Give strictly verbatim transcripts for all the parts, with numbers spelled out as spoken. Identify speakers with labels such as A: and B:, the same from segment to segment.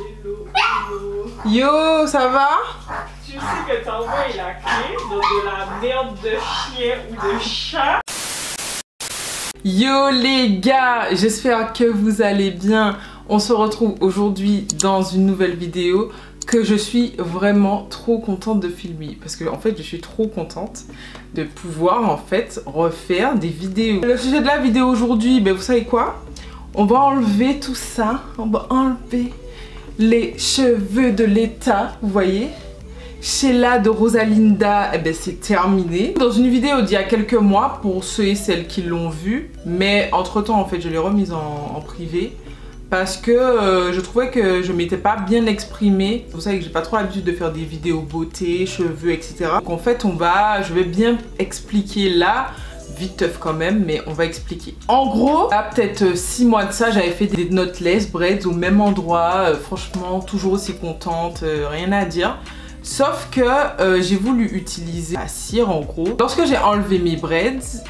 A: Hello, hello.
B: Yo, ça va?
A: Tu sais que t'as envoyé la clé dans de la merde de chien ou de chat.
B: Yo les gars, j'espère que vous allez bien. On se retrouve aujourd'hui dans une nouvelle vidéo que je suis vraiment trop contente de filmer. Parce que en fait, je suis trop contente de pouvoir en fait refaire des vidéos. Le sujet de la vidéo aujourd'hui, ben vous savez quoi? On va enlever tout ça. On va enlever les cheveux de l'État, vous voyez? Sheila de Rosalinda, eh ben c'est terminé. Dans une vidéo d'il y a quelques mois, pour ceux et celles qui l'ont vu, mais entre temps en fait je l'ai remise en, en privé parce que euh, je trouvais que je m'étais pas bien exprimée. Vous savez que j'ai pas trop l'habitude de faire des vidéos beauté, cheveux, et cetera. Donc en fait on va, je vais bien expliquer là, vite teuf quand même, mais on va expliquer. En gros, là peut-être six mois de ça, j'avais fait des knotless braids au même endroit, euh, franchement toujours aussi contente, euh, rien à dire. Sauf que euh, j'ai voulu utiliser la cire en gros. Lorsque j'ai enlevé mes braids,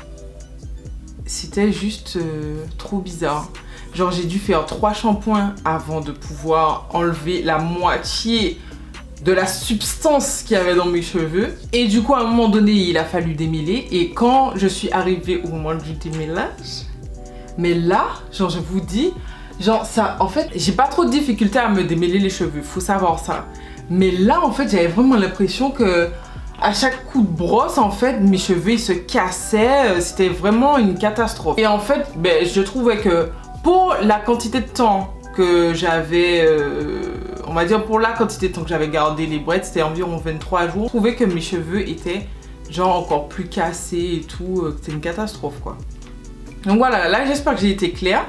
B: c'était juste euh, trop bizarre. Genre j'ai dû faire trois shampoings avant de pouvoir enlever la moitié de la substance qu'il y avait dans mes cheveux. Et du coup à un moment donné il a fallu démêler. Et quand je suis arrivée au moment du démêlage, mais là, genre je vous dis, genre ça, en fait j'ai pas trop de difficulté à me démêler les cheveux, faut savoir ça. Mais là, en fait, j'avais vraiment l'impression que à chaque coup de brosse, en fait, mes cheveux ils se cassaient. C'était vraiment une catastrophe. Et en fait, ben, je trouvais que pour la quantité de temps que j'avais, euh, on va dire pour la quantité de temps que j'avais gardé les braids, c'était environ vingt-trois jours. Je trouvais que mes cheveux étaient genre encore plus cassés et tout. C'était une catastrophe, quoi. Donc voilà, là, j'espère que j'ai été claire.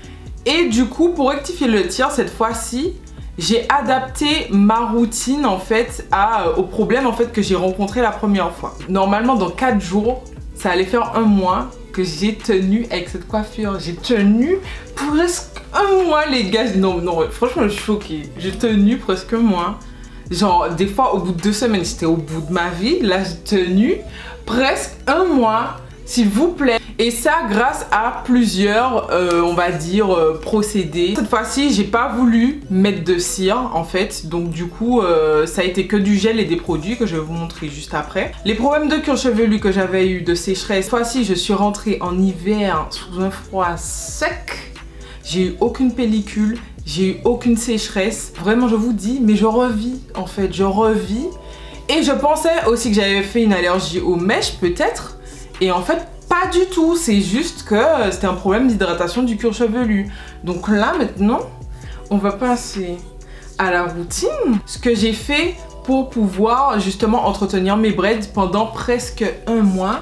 B: Et du coup, pour rectifier le tir, cette fois-ci, j'ai adapté ma routine en fait à, euh, au problème en fait que j'ai rencontré la première fois. Normalement dans quatre jours, ça allait faire un mois que j'ai tenu avec cette coiffure. J'ai tenu presque un mois les gars. Non, non, franchement je suis choquée. J'ai tenu presque un mois. Genre des fois au bout de deux semaines j'étais au bout de ma vie. Là j'ai tenu presque un mois. S'il vous plaît. Et ça grâce à plusieurs, euh, on va dire, euh, procédés. Cette fois-ci, j'ai pas voulu mettre de cire, en fait. Donc du coup, euh, ça a été que du gel et des produits que je vais vous montrer juste après. Les problèmes de cuir chevelu que j'avais eu, de sécheresse. Cette fois-ci, je suis rentrée en hiver sous un froid sec. J'ai eu aucune pellicule. J'ai eu aucune sécheresse. Vraiment, je vous dis, mais je revis, en fait. Je revis. Et je pensais aussi que j'avais fait une allergie aux mèches, peut-être. Et en fait, pas du tout. C'est juste que c'était un problème d'hydratation du cuir chevelu. Donc là, maintenant, on va passer à la routine. Ce que j'ai fait pour pouvoir justement entretenir mes braids pendant presque un mois.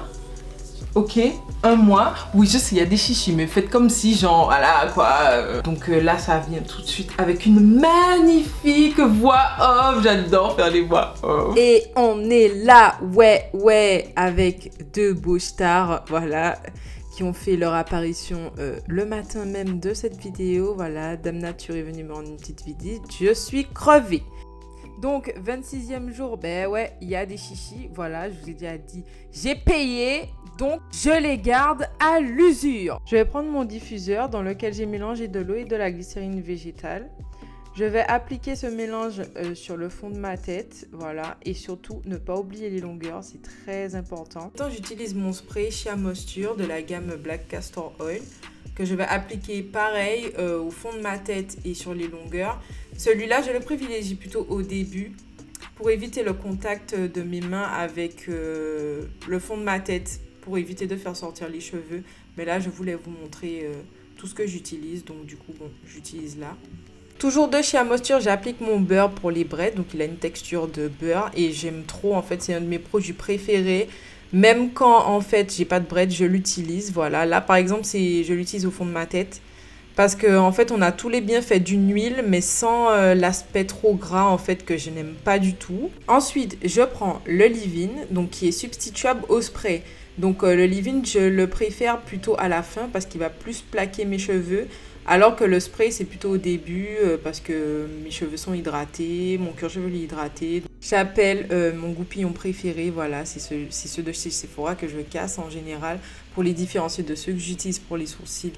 B: Ok, un mois. Oui, je sais, il y a des chichis, mais faites comme si, genre, voilà, quoi. Donc euh, là, ça vient tout de suite avec une magnifique voix off. J'adore faire les voix off.
C: Et on est là, ouais, ouais, avec deux beaux stars, voilà, qui ont fait leur apparition euh, le matin même de cette vidéo. Voilà, Dame Nature est venue me rendre une petite visite. Je suis crevée. Donc, vingt-sixième jour, ben ouais, il y a des chichis. Voilà, je vous ai déjà dit, j'ai payé. Donc, je les garde à l'usure. Je vais prendre mon diffuseur dans lequel j'ai mélangé de l'eau et de la glycérine végétale. Je vais appliquer ce mélange euh, sur le fond de ma tête. Voilà. Et surtout, ne pas oublier les longueurs. C'est très important. Maintenant, j'utilise mon spray Shea Moisture de la gamme Black Castor Oil que je vais appliquer pareil euh, au fond de ma tête et sur les longueurs. Celui-là, je le privilégie plutôt au début pour éviter le contact de mes mains avec euh, le fond de ma tête, pour éviter de faire sortir les cheveux. Mais là, je voulais vous montrer euh, tout ce que j'utilise. Donc, du coup, bon, j'utilise là. Toujours de Shea Moisture, j'applique mon beurre pour les braids. Donc, il a une texture de beurre et j'aime trop. En fait, c'est un de mes produits préférés. Même quand, en fait, j'ai pas de braids, je l'utilise. Voilà. Là, par exemple, c'est, je l'utilise au fond de ma tête. Parce qu'en en fait, on a tous les bienfaits d'une huile, mais sans euh, l'aspect trop gras, en fait, que je n'aime pas du tout. Ensuite, je prends le leave-in, donc qui est substituable au spray. Donc euh, le leave-in, je le préfère plutôt à la fin parce qu'il va plus plaquer mes cheveux. Alors que le spray, c'est plutôt au début euh, parce que mes cheveux sont hydratés, mon cuir chevelu est hydraté. J'appelle euh, mon goupillon préféré, voilà, c'est ceux, ceux de chez Sephora que je casse en général pour les différencier de ceux que j'utilise pour les sourcils.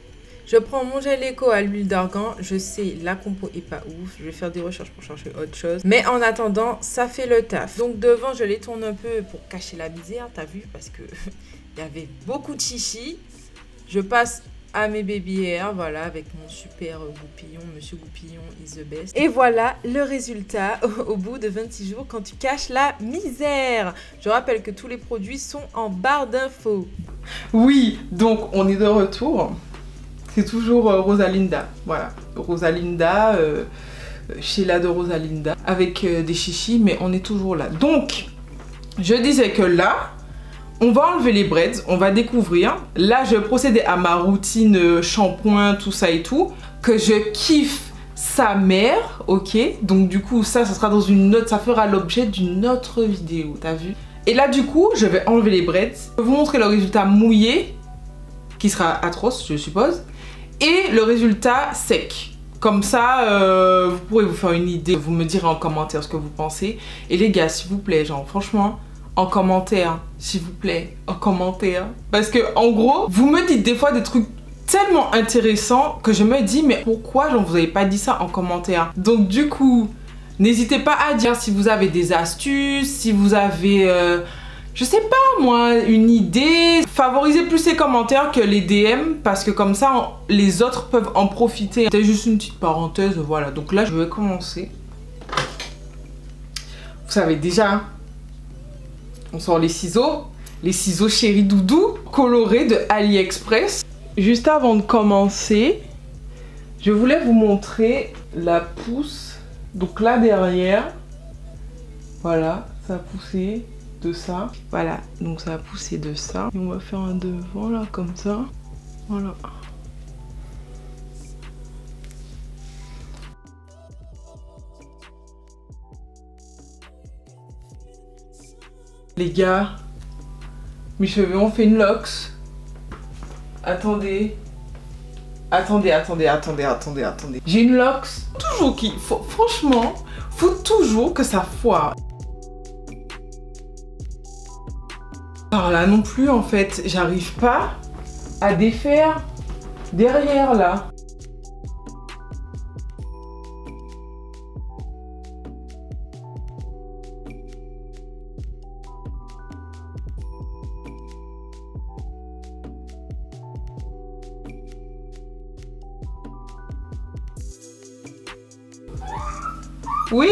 C: Je prends mon gel éco à l'huile d'argan. Je sais, la compo est pas ouf. Je vais faire des recherches pour chercher autre chose. Mais en attendant, ça fait le taf. Donc devant, je les tourne un peu pour cacher la misère, t'as vu? Parce que il y avait beaucoup de chichi. Je passe à mes baby hair, voilà, avec mon super goupillon. Monsieur Goupillon is the best. Et voilà le résultat au bout de vingt-six jours quand tu caches la misère. Je rappelle que tous les produits sont en barre d'infos.
B: Oui, donc on est de retour. C'est toujours euh, Rosalinda, voilà. Rosalinda, euh, Sheila de Rosalinda, avec euh, des chichis, mais on est toujours là. Donc, je disais que là, on va enlever les braids, on va découvrir. Là, je procédais à ma routine euh, shampoing, tout ça et tout, que je kiffe sa mère, ok? Donc du coup, ça, ça sera dans une autre, ça fera l'objet d'une autre vidéo, t'as vu? Et là, du coup, je vais enlever les braids. Je vais vous montrer le résultat mouillé, qui sera atroce, je suppose. Et le résultat sec. Comme ça, euh, vous pourrez vous faire une idée. Vous me direz en commentaire ce que vous pensez. Et les gars, s'il vous plaît, genre franchement, en commentaire, s'il vous plaît, en commentaire. Parce que en gros, vous me dites des fois des trucs tellement intéressants que je me dis, mais pourquoi genre, vous n'avez pas dit ça en commentaire? Donc du coup, n'hésitez pas à dire si vous avez des astuces, si vous avez... Euh, je sais pas moi, une idée. Favorisez plus les commentaires que les D M parce que comme ça, on, les autres peuvent en profiter. C'était juste une petite parenthèse, voilà. Donc là, je vais commencer. Vous savez déjà, on sort les ciseaux. Les ciseaux Chéri Doudou, colorés de AliExpress. Juste avant de commencer, je voulais vous montrer la pousse. Donc là derrière, voilà, ça a poussé. De ça, voilà, donc ça a poussé de ça et on va faire un devant là comme ça, voilà. Les gars, mes cheveux ont fait une locks. Attendez, attendez, attendez, attendez, attendez, attendez. J'ai une locks toujours qui, faut, franchement, faut toujours que ça foire. Alors là non plus en fait, j'arrive pas à défaire derrière là. Oui.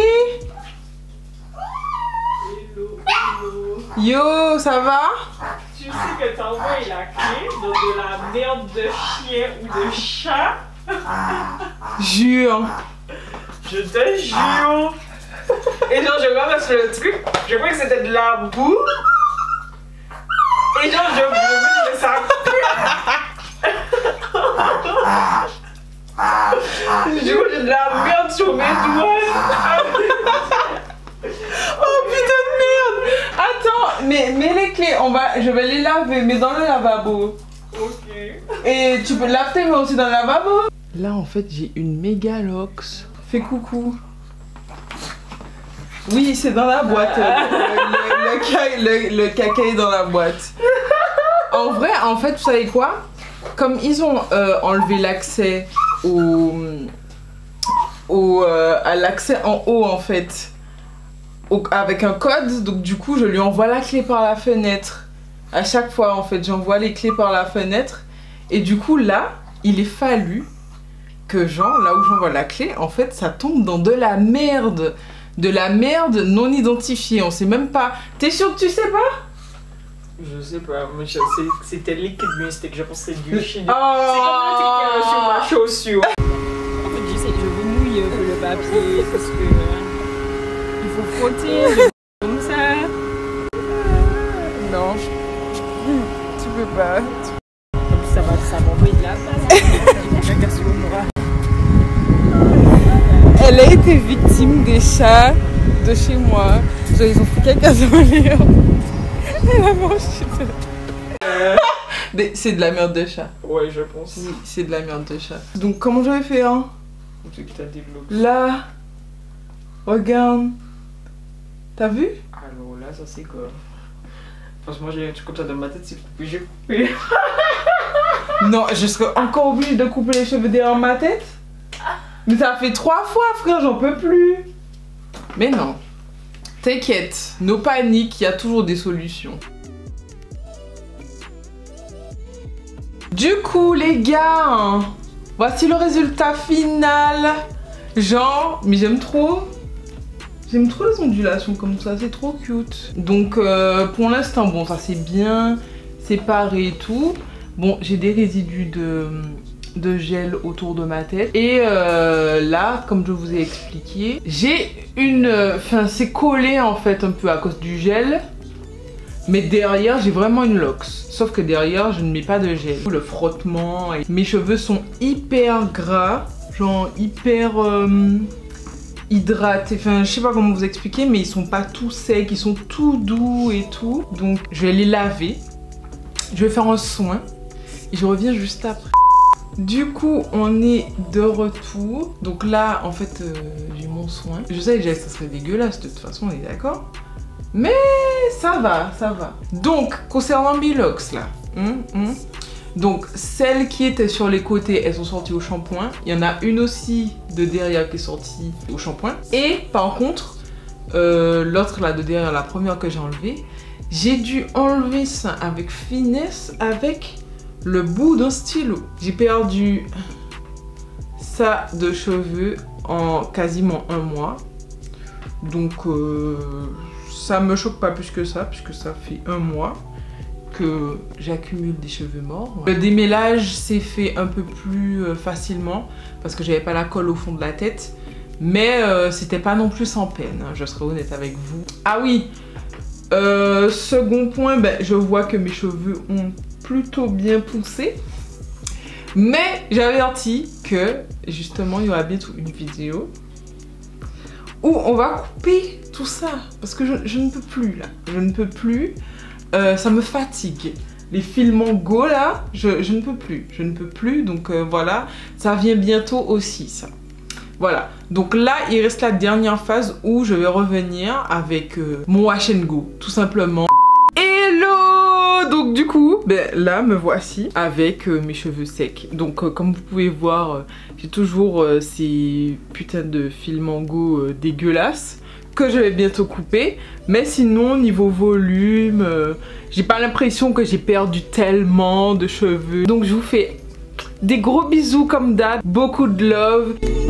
B: Yo, ça va?
A: Tu sais que t'envoies la clé dans de la merde de chien ou de chat?
B: Jure.
A: Je te jure. Et genre, je ramasse le truc, je crois que c'était de la boue. Et genre, je me dis, ça pue. Du coup, j'ai de la merde sur mes doigts.
B: Oh putain de merde! Attends, mais mets les clés, on va, je vais les laver, mais dans le lavabo.
A: Ok.
B: Et tu peux laver tes mains aussi dans le lavabo? Là en fait j'ai une méga lox. Fais coucou. Oui, c'est dans la boîte. Le, le, le, le, le caca est dans la boîte. En vrai, en fait, vous savez quoi? Comme ils ont euh, enlevé l'accès au, au euh, à l'accès en haut en fait. Avec un code, donc du coup je lui envoie la clé par la fenêtre. À chaque fois en fait j'envoie les clés par la fenêtre. Et du coup là, il est fallu que genre là où j'envoie la clé, en fait ça tombe dans de la merde. De la merde non identifiée, on sait même pas. T'es sûr que tu sais pas?
A: Je sais pas, mais c'était liquide mystique, je pense que c'est du chien.
B: Oh.
A: C'est comme le truc qu'il y a sur ma chaussure.
D: En fait, j'essaie, je vous mouille le papier parce que euh, il faut frotter comme ça.
B: Non, tu peux pas.
D: Comme ça va, ça m'envoie de la place. Chacun sur le bras.
B: Elle a été victime des chats de chez moi. Genre ils ont fait caca sur les Elle a mangé de...
A: Euh...
B: C'est de la merde de chat.
A: Ouais, je pense.
B: Oui, c'est de la merde de chat. Donc comment j'avais fait hein?
A: Tu t'as développé.
B: Là, regarde. T'as vu?
A: Alors là, ça c'est quoi? Franchement, j'ai un truc comme ça dans ma tête, c'est coupé, j'ai coupé.
B: Non, je serais encore obligée de couper les cheveux derrière ma tête. Mais ça fait trois fois, frère, j'en peux plus. Mais non. T'inquiète, no panique, il y a toujours des solutions. Du coup, les gars, hein, voici le résultat final. Genre, mais j'aime trop. J'aime trop les ondulations comme ça, c'est trop cute. Donc, euh, pour l'instant, bon, ça c'est bien séparé et tout. Bon, j'ai des résidus de, de gel autour de ma tête. Et euh, là, comme je vous ai expliqué, j'ai une... Enfin, c'est collé en fait un peu à cause du gel. Mais derrière, j'ai vraiment une lox. Sauf que derrière, je ne mets pas de gel. Le frottement... Et... Mes cheveux sont hyper gras. Genre hyper... Euh, hydratés. Enfin, je sais pas comment vous expliquer, mais ils sont pas tout secs. Ils sont tout doux et tout. Donc, je vais les laver. Je vais faire un soin. Et je reviens juste après. Du coup, on est de retour. Donc là, en fait, euh, j'ai mon soin. Je sais déjà que ça serait dégueulasse de toute façon, on est d'accord. Mais ça va, ça va. Donc, concernant mes locks là. Hum, hum. Donc, celles qui étaient sur les côtés, elles sont sorties au shampoing. Il y en a une aussi de derrière qui est sortie au shampoing. Et par contre, euh, l'autre là de derrière, la première que j'ai enlevée, j'ai dû enlever ça avec finesse, avec le bout d'un stylo. J'ai perdu ça de cheveux en quasiment un mois. Donc euh, ça me choque pas plus que ça, puisque ça fait un mois que j'accumule des cheveux morts. Le démêlage s'est fait un peu plus euh, facilement parce que j'avais pas la colle au fond de la tête. Mais euh, c'était pas non plus sans peine, hein, je serai honnête avec vous. Ah oui, euh, second point, ben, je vois que mes cheveux ont plutôt bien poussé. Mais j'avertis que justement il y aura bientôt une vidéo où on va couper tout ça. Parce que je, je ne peux plus là, je ne peux plus. Euh, ça me fatigue. Les fils Mango là, je, je ne peux plus. Je ne peux plus, donc euh, voilà. Ça vient bientôt aussi ça. Voilà, donc là il reste la dernière phase où je vais revenir avec euh, mon wash and go, tout simplement. Hello! Donc du coup, ben, là me voici avec euh, mes cheveux secs. Donc euh, comme vous pouvez voir, euh, j'ai toujours euh, ces putains de fils Mango euh, dégueulasses que je vais bientôt couper. Mais sinon, niveau volume, euh, j'ai pas l'impression que j'ai perdu tellement de cheveux. Donc je vous fais des gros bisous comme d'hab, beaucoup de love.